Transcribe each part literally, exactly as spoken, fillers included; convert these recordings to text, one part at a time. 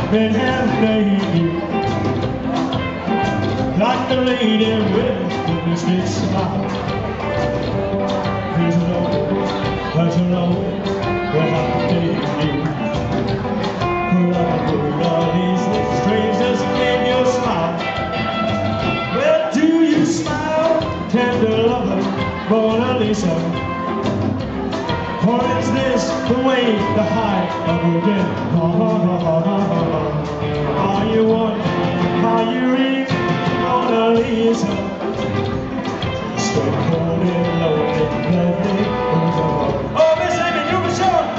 been handmade, like the lady with the mystic smile. There's no, there's no, what I did you. Put up with all these strangers made you smile. Well, do you smile, tender lover, Mona Lisa? Or is this the way the height of your death? Are you one? Are you in Mona Lisa? So cold and lonely, lovely. Oh, Miss Amy, you were sure.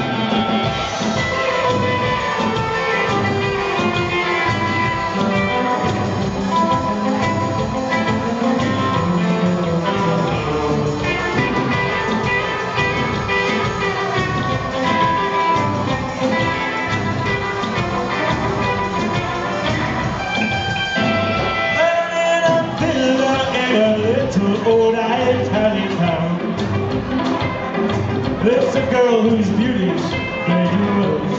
Old Italian town. There's a girl whose beauty's made you rose.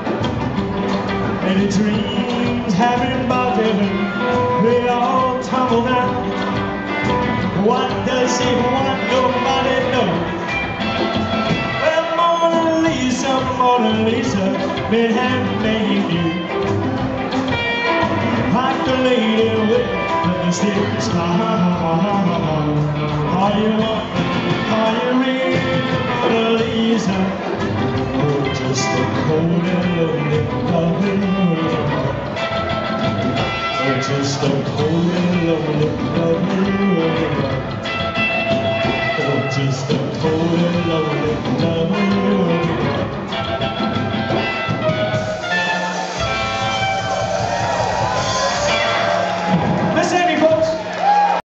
Any dreams having about heaven, they all tumble down. What does she want? Nobody knows. Well, Mona Lisa, Mona Lisa, been handmade you, like the lady with the mystic smile. Are you one? Are you real, Mona Lisa? Or just a cold and lonely, lovely world? Or just a cold and lonely, lovely world? Or just a cold and lonely, lovely